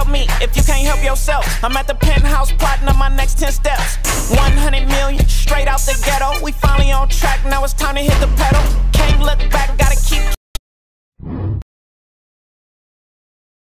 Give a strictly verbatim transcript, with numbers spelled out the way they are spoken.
me if you can't help yourself. I'm at the penthouse plotting on my next ten steps. one hundred million straight out the ghetto. We finally on track, now it's time to hit the pedal.